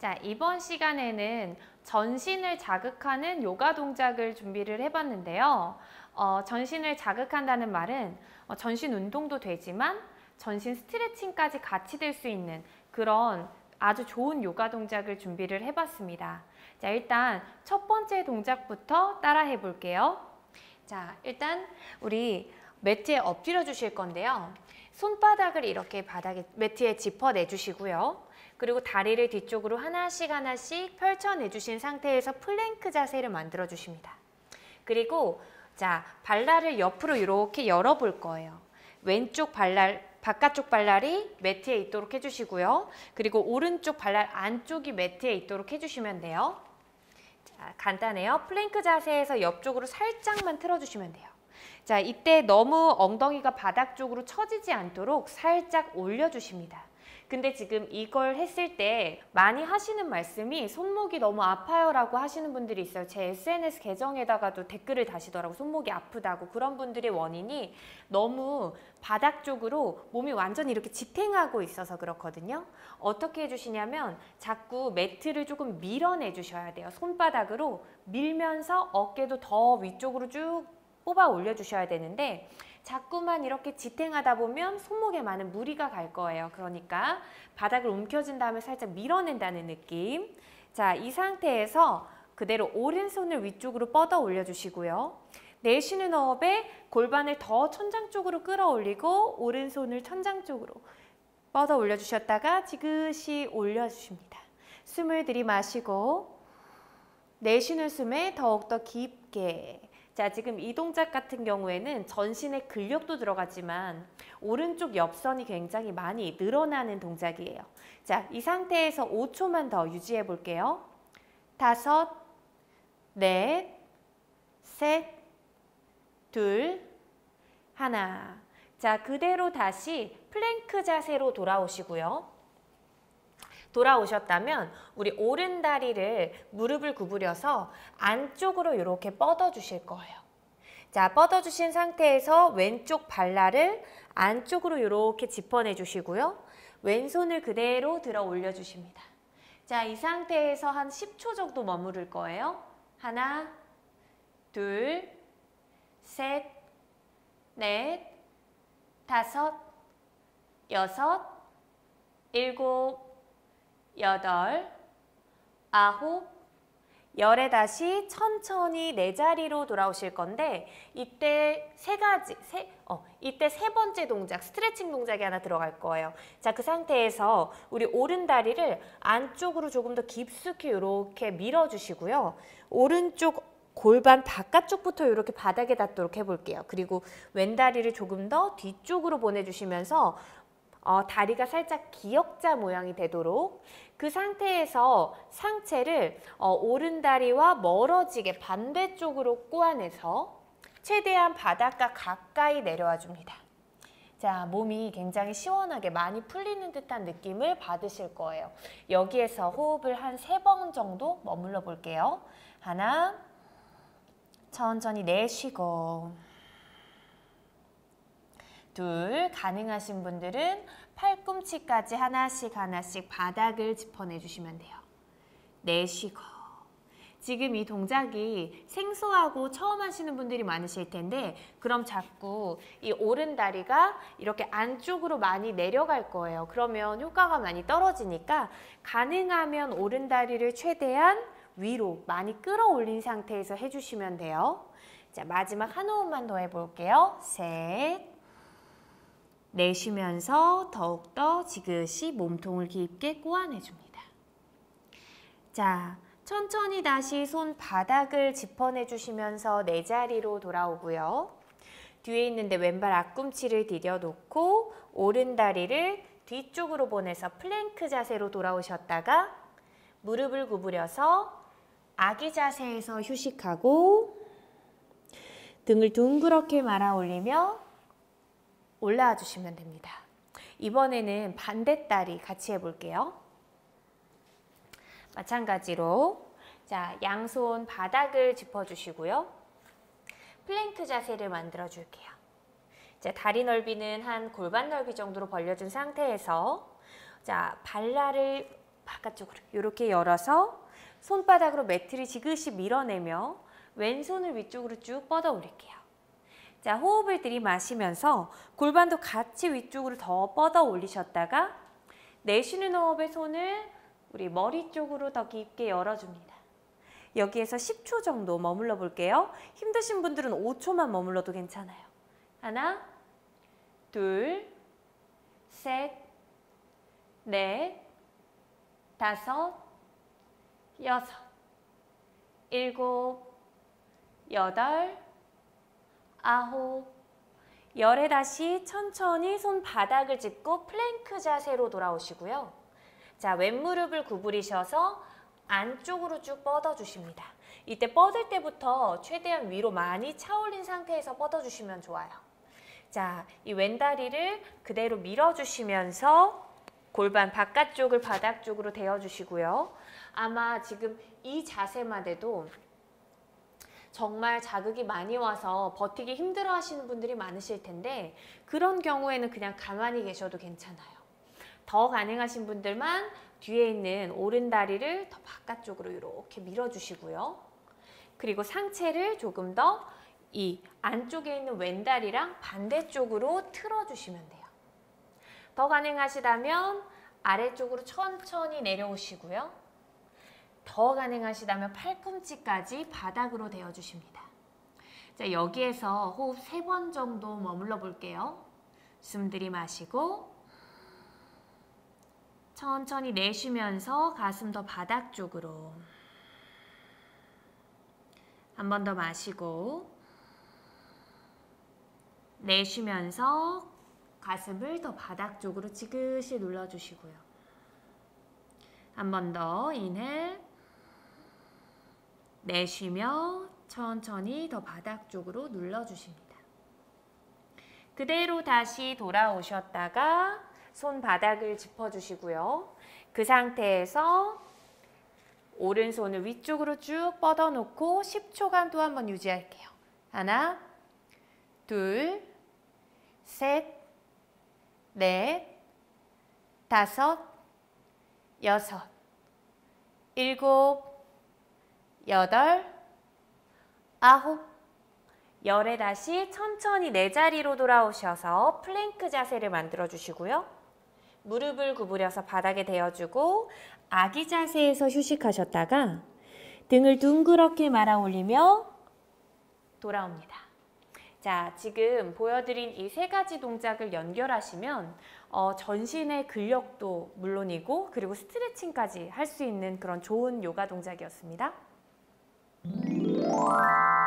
자, 이번 시간에는 전신을 자극하는 요가 동작을 준비를 해봤는데요. 전신을 자극한다는 말은 전신 운동도 되지만 전신 스트레칭까지 같이 될 수 있는 그런 아주 좋은 요가 동작을 준비를 해봤습니다. 자, 일단 첫 번째 동작부터 따라 해볼게요. 자, 일단 우리 매트에 엎드려 주실 건데요. 손바닥을 이렇게 매트에 짚어내 주시고요. 그리고 다리를 뒤쪽으로 하나씩 펼쳐내 주신 상태에서 플랭크 자세를 만들어 주십니다. 그리고 자, 발날을 옆으로 이렇게 열어 볼 거예요. 왼쪽 발날, 바깥쪽 발날이 매트에 있도록 해주시고요. 그리고 오른쪽 발날 안쪽이 매트에 있도록 해주시면 돼요. 자, 간단해요. 플랭크 자세에서 옆쪽으로 살짝만 틀어주시면 돼요. 자, 이때 너무 엉덩이가 바닥 쪽으로 처지지 않도록 살짝 올려주십니다. 근데 지금 이걸 했을 때 많이 하시는 말씀이 손목이 너무 아파요 라고 하시는 분들이 있어요. 제 SNS 계정에다가도 댓글을 다시더라고. 손목이 아프다고. 그런 분들의 원인이 너무 바닥 쪽으로 몸이 완전히 이렇게 지탱하고 있어서 그렇거든요. 어떻게 해주시냐면 자꾸 매트를 조금 밀어내 주셔야 돼요. 손바닥으로 밀면서 어깨도 더 위쪽으로 쭉 뽑아 올려주셔야 되는데 자꾸만 이렇게 지탱하다 보면 손목에 많은 무리가 갈 거예요. 그러니까 바닥을 움켜쥔 다음에 살짝 밀어낸다는 느낌. 자, 이 상태에서 그대로 오른손을 위쪽으로 뻗어 올려주시고요. 내쉬는 호흡에 골반을 더 천장 쪽으로 끌어올리고 오른손을 천장 쪽으로 뻗어 올려주셨다가 지그시 올려주십니다. 숨을 들이마시고 내쉬는 숨에 더욱더 깊게. 자, 지금 이 동작 같은 경우에는 전신에 근력도 들어가지만 오른쪽 옆선이 굉장히 많이 늘어나는 동작이에요. 자, 이 상태에서 5초만 더 유지해 볼게요. 5, 넷, 셋, 둘, 하나. 자, 그대로 다시 플랭크 자세로 돌아오시고요. 돌아오셨다면 우리 오른 다리를 무릎을 구부려서 안쪽으로 이렇게 뻗어 주실 거예요. 자, 뻗어 주신 상태에서 왼쪽 발날을 안쪽으로 이렇게 짚어내 주시고요. 왼손을 그대로 들어 올려 주십니다. 자, 이 상태에서 한 10초 정도 머무를 거예요. 하나, 둘, 셋, 넷, 다섯, 여섯, 일곱, 여덟, 아홉, 열에 다시 천천히 내 자리로 돌아오실 건데 이때 이때 세 번째 동작, 스트레칭 동작이 하나 들어갈 거예요. 자, 그 상태에서 우리 오른 다리를 안쪽으로 조금 더 깊숙이 이렇게 밀어주시고요. 오른쪽 골반 바깥쪽부터 이렇게 바닥에 닿도록 해볼게요. 그리고 왼 다리를 조금 더 뒤쪽으로 보내주시면서 다리가 살짝 기역자 모양이 되도록 그 상태에서 상체를 오른 다리와 멀어지게 반대쪽으로 꼬아내서 최대한 바닥과 가까이 내려와 줍니다. 자, 몸이 굉장히 시원하게 많이 풀리는 듯한 느낌을 받으실 거예요. 여기에서 호흡을 한 3번 정도 머물러 볼게요. 하나, 천천히 내쉬고 둘, 가능하신 분들은 팔꿈치까지 하나씩 바닥을 짚어내 주시면 돼요. 내쉬고. 지금 이 동작이 생소하고 처음 하시는 분들이 많으실 텐데 그럼 자꾸 이 오른 다리가 이렇게 안쪽으로 많이 내려갈 거예요. 그러면 효과가 많이 떨어지니까 가능하면 오른 다리를 최대한 위로 많이 끌어올린 상태에서 해주시면 돼요. 자, 마지막 한 호흡만 더 해볼게요. 셋. 내쉬면서 더욱더 지그시 몸통을 깊게 꼬아내줍니다. 자, 천천히 다시 손바닥을 짚어내 주시면서 내 자리로 돌아오고요. 뒤에 있는데 왼발 앞꿈치를 디뎌놓고 오른 다리를 뒤쪽으로 보내서 플랭크 자세로 돌아오셨다가 무릎을 구부려서 아기 자세에서 휴식하고 등을 둥그렇게 말아 올리며 올라와 주시면 됩니다. 이번에는 반대다리 같이 해볼게요. 마찬가지로 자, 양손 바닥을 짚어주시고요. 플랭크 자세를 만들어 줄게요. 자, 다리 넓이는 한 골반 넓이 정도로 벌려준 상태에서 자, 발날을 바깥쪽으로 이렇게 열어서 손바닥으로 매트를 지그시 밀어내며 왼손을 위쪽으로 쭉 뻗어 올릴게요. 자, 호흡을 들이마시면서 골반도 같이 위쪽으로 더 뻗어 올리셨다가 내쉬는 호흡에 손을 우리 머리 쪽으로 더 깊게 열어줍니다. 여기에서 10초 정도 머물러 볼게요. 힘드신 분들은 5초만 머물러도 괜찮아요. 하나, 둘, 셋, 넷, 다섯, 여섯, 일곱, 여덟, 아홉, 열에 다시 천천히 손바닥을 짚고 플랭크 자세로 돌아오시고요. 자, 왼무릎을 구부리셔서 안쪽으로 쭉 뻗어주십니다. 이때 뻗을 때부터 최대한 위로 많이 차올린 상태에서 뻗어주시면 좋아요. 자, 이 왼다리를 그대로 밀어주시면서 골반 바깥쪽을 바닥 쪽으로 대어주시고요. 아마 지금 이 자세만 해도 정말 자극이 많이 와서 버티기 힘들어 하시는 분들이 많으실 텐데 그런 경우에는 그냥 가만히 계셔도 괜찮아요. 더 가능하신 분들만 뒤에 있는 오른다리를 더 바깥쪽으로 이렇게 밀어주시고요. 그리고 상체를 조금 더 이 안쪽에 있는 왼다리랑 반대쪽으로 틀어주시면 돼요. 더 가능하시다면 아래쪽으로 천천히 내려오시고요. 더 가능하시다면 팔꿈치까지 바닥으로 대어주십니다. 자, 여기에서 호흡 3번 정도 머물러 볼게요. 숨 들이마시고 천천히 내쉬면서 가슴 더 바닥 쪽으로 한 번 더 마시고 내쉬면서 가슴을 더 바닥 쪽으로 지그시 눌러주시고요. 한 번 더 인헬 내쉬며 천천히 더 바닥 쪽으로 눌러주십니다. 그대로 다시 돌아오셨다가 손바닥을 짚어주시고요. 그 상태에서 오른손을 위쪽으로 쭉 뻗어놓고 10초간 또 한 번 유지할게요. 하나, 둘, 셋, 넷, 다섯, 여섯, 일곱, 여덟, 아홉, 열에 다시 천천히 내 자리로 돌아오셔서 플랭크 자세를 만들어 주시고요. 무릎을 구부려서 바닥에 대어주고 아기 자세에서 휴식하셨다가 등을 둥그렇게 말아 올리며 돌아옵니다. 자, 지금 보여드린 이 3가지 동작을 연결하시면 전신의 근력도 물론이고 그리고 스트레칭까지 할 수 있는 그런 좋은 요가 동작이었습니다.